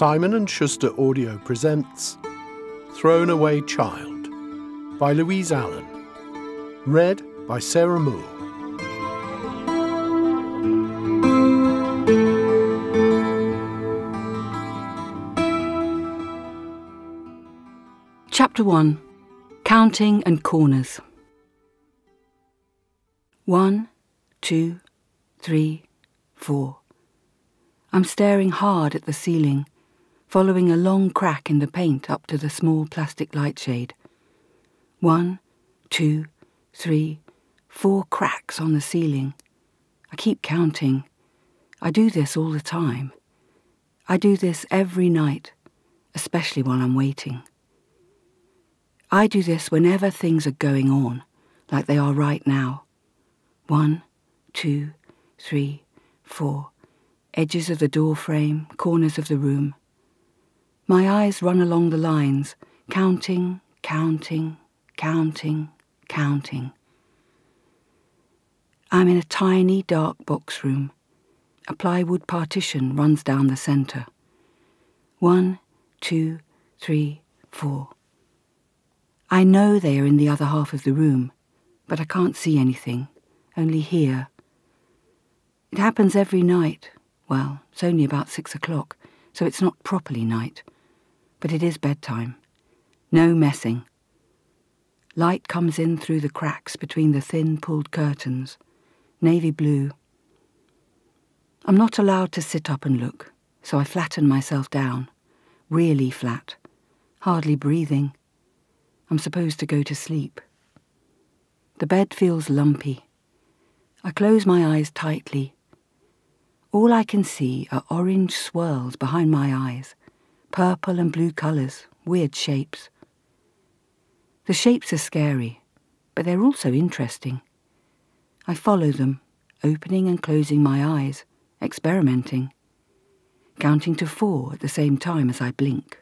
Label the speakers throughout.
Speaker 1: Simon & Schuster Audio presents Thrown Away Child by Louise Allen. Read by Sarah Moule.
Speaker 2: Chapter 1. Counting and Corners. 1, 2, 3, 4. I'm staring hard at the ceiling, following a long crack in the paint up to the small plastic light shade. 1, 2, 3, 4 cracks on the ceiling. I keep counting. I do this all the time. I do this every night, especially while I'm waiting. I do this whenever things are going on, like they are right now. 1, 2, 3, 4. Edges of the door frame, corners of the room. My eyes run along the lines, counting, counting, counting, counting. I'm in a tiny, dark box room. A plywood partition runs down the centre. 1, 2, 3, 4. I know they are in the other half of the room, but I can't see anything, only hear. It happens every night. Well, it's only about 6 o'clock, so it's not properly night. But it is bedtime. No messing. Light comes in through the cracks between the thin pulled curtains, navy blue. I'm not allowed to sit up and look, so I flatten myself down, really flat, hardly breathing. I'm supposed to go to sleep. The bed feels lumpy. I close my eyes tightly. All I can see are orange swirls behind my eyes, purple and blue colours, weird shapes. The shapes are scary, but they're also interesting. I follow them, opening and closing my eyes, experimenting, counting to 4 at the same time as I blink.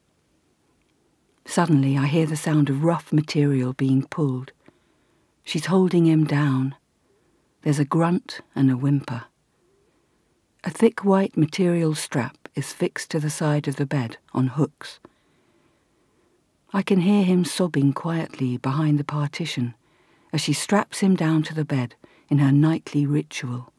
Speaker 2: Suddenly I hear the sound of rough material being pulled. She's holding him down. There's a grunt and a whimper. A thick white material strap is fixed to the side of the bed on hooks. I can hear him sobbing quietly behind the partition as she straps him down to the bed in her nightly ritual.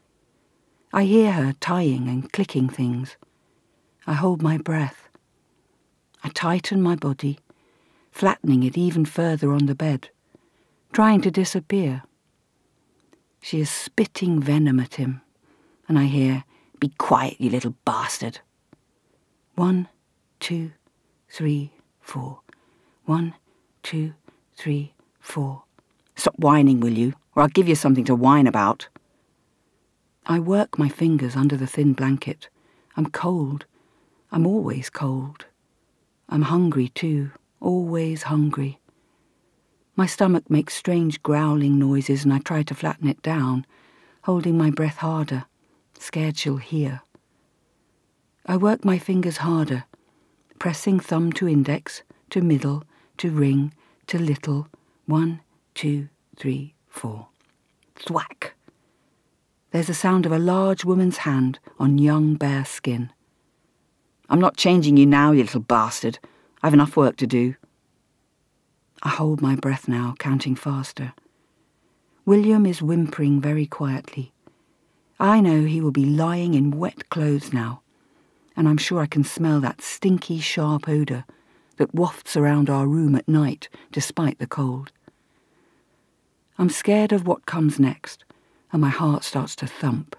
Speaker 2: I hear her tying and clicking things. I hold my breath. I tighten my body, flattening it even further on the bed, trying to disappear. She is spitting venom at him, and I hear, "Be quiet, you little bastard." 1, 2, 3, 4. 1, 2, 3, 4. Stop whining, will you, or I'll give you something to whine about. I work my fingers under the thin blanket. I'm cold. I'm always cold. I'm hungry too, always hungry. My stomach makes strange growling noises and I try to flatten it down, holding my breath harder, scared she'll hear. I work my fingers harder, pressing thumb to index, to middle, to ring, to little. 1, 2, 3, 4. Thwack! There's the sound of a large woman's hand on young bare skin. "I'm not changing you now, you little bastard. I've enough work to do." I hold my breath now, counting faster. William is whimpering very quietly. I know he will be lying in wet clothes now, and I'm sure I can smell that stinky, sharp odour that wafts around our room at night despite the cold. I'm scared of what comes next, and my heart starts to thump.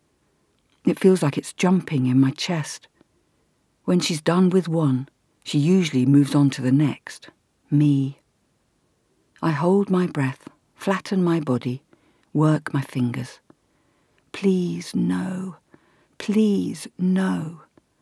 Speaker 2: It feels like it's jumping in my chest. When she's done with one, she usually moves on to the next. Me. I hold my breath, flatten my body, work my fingers. Please, no. Please, no.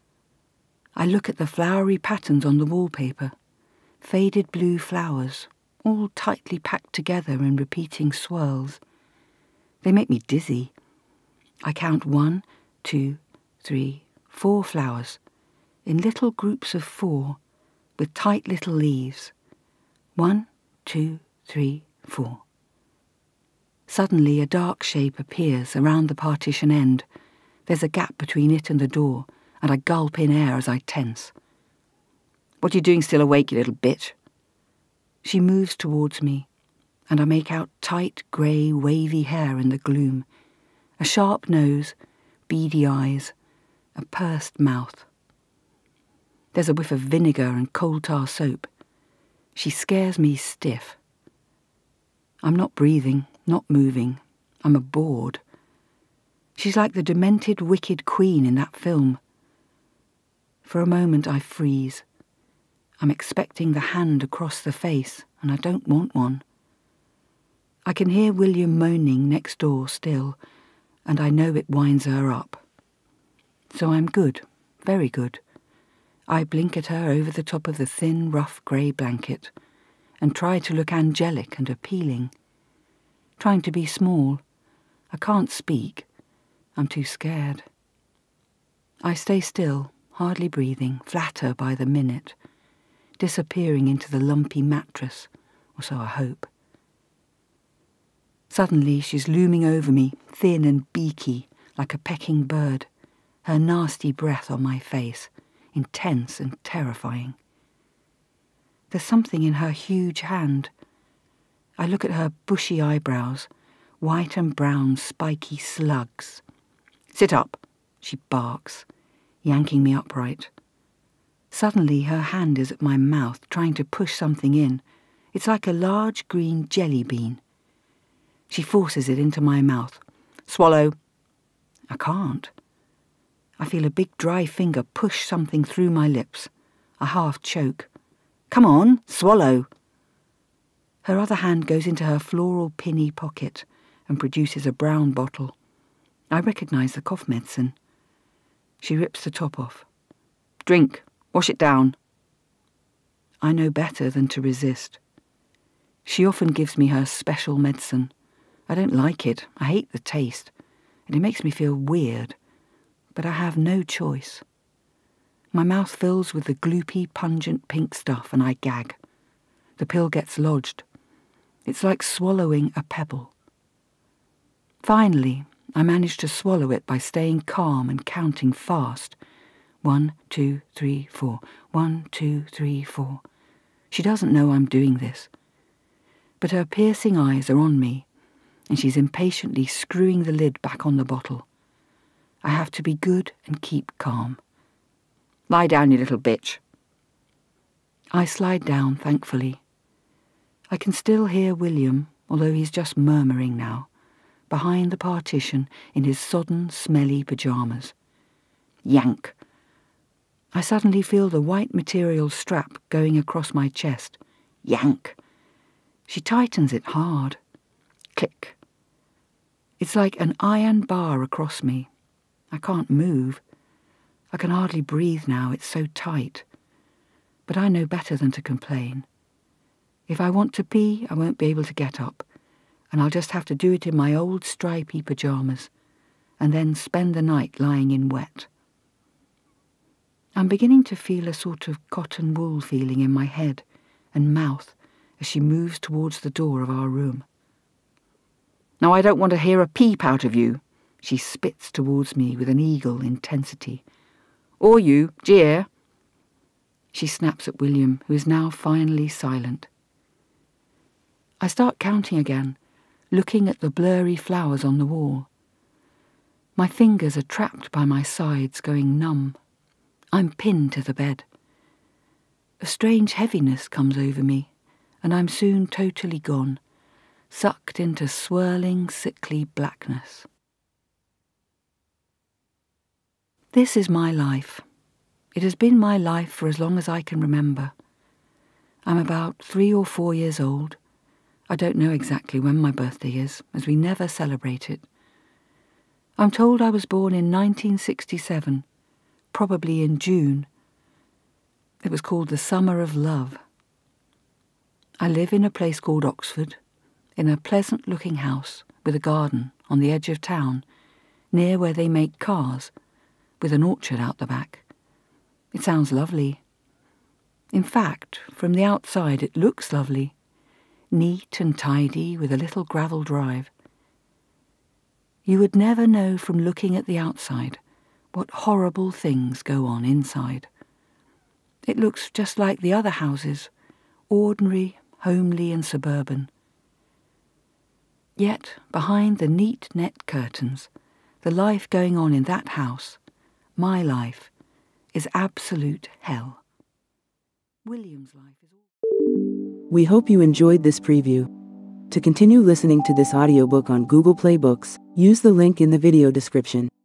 Speaker 2: I look at the flowery patterns on the wallpaper. Faded blue flowers, all tightly packed together in repeating swirls. They make me dizzy. I count 1, 2, 3, 4 flowers, in little groups of 4, with tight little leaves. 1, 2, 3, 4. Suddenly a dark shape appears around the partition end. There's a gap between it and the door, and I gulp in air as I tense. "What are you doing still awake, you little bitch?" She moves towards me, and I make out tight, grey, wavy hair in the gloom, a sharp nose, beady eyes, a pursed mouth. There's a whiff of vinegar and coal tar soap. She scares me stiff. I'm not breathing, not moving. I'm aboard. She's like the demented, wicked queen in that film. For a moment I freeze. I'm expecting the hand across the face, and I don't want one. I can hear William moaning next door still, and I know it winds her up. So I'm good, very good. I blink at her over the top of the thin, rough grey blanket and try to look angelic and appealing. Trying to be small. I can't speak. I'm too scared. I stay still, hardly breathing, flatter by the minute, disappearing into the lumpy mattress, or so I hope. Suddenly she's looming over me, thin and beaky, like a pecking bird, her nasty breath on my face, intense and terrifying. There's something in her huge hand. I look at her bushy eyebrows, white and brown spiky slugs. "Sit up," she barks, yanking me upright. Suddenly her hand is at my mouth, trying to push something in. It's like a large green jelly bean. She forces it into my mouth. "Swallow." I can't. I feel a big dry finger push something through my lips. I half choke. "Come on, swallow." Her other hand goes into her floral pinny pocket and produces a brown bottle. I recognise the cough medicine. She rips the top off. "Drink. Wash it down." I know better than to resist. She often gives me her special medicine. I don't like it. I hate the taste. And it makes me feel weird. But I have no choice. My mouth fills with the gloopy, pungent pink stuff and I gag. The pill gets lodged. It's like swallowing a pebble. Finally, I manage to swallow it by staying calm and counting fast. 1, 2, 3, 4. 1, 2, 3, 4. She doesn't know I'm doing this. But her piercing eyes are on me, and she's impatiently screwing the lid back on the bottle. I have to be good and keep calm. "Lie down, you little bitch." I slide down, thankfully. I can still hear William, although he's just murmuring now, behind the partition in his sodden, smelly pyjamas. Yank. I suddenly feel the white material strap going across my chest. Yank. She tightens it hard. Click. It's like an iron bar across me. I can't move. I can hardly breathe now, it's so tight. But I know better than to complain. If I want to pee, I won't be able to get up, and I'll just have to do it in my old stripy pyjamas, and then spend the night lying in wet. I'm beginning to feel a sort of cotton wool feeling in my head and mouth as she moves towards the door of our room. "Now I don't want to hear a peep out of you," she spits towards me with an eagle intensity. "Or you, dear." She snaps at William, who is now finally silent. I start counting again, looking at the blurry flowers on the wall. My fingers are trapped by my sides, going numb. I'm pinned to the bed. A strange heaviness comes over me, and I'm soon totally gone, sucked into swirling, sickly blackness. This is my life. It has been my life for as long as I can remember. I'm about 3 or 4 years old. I don't know exactly when my birthday is, as we never celebrate it. I'm told I was born in 1967, probably in June. It was called the Summer of Love. I live in a place called Oxford, in a pleasant-looking house with a garden on the edge of town, near where they make cars, with an orchard out the back. It sounds lovely. In fact, from the outside it looks lovely, neat and tidy with a little gravel drive. You would never know from looking at the outside What horrible things go on inside. It looks just like the other houses, ordinary, homely and suburban. Yet, behind the neat net curtains, the life going on in that house, my life, is absolute hell. William's life is all...
Speaker 3: We hope you enjoyed this preview. To continue listening to this audiobook on Google Play Books, use the link in the video description.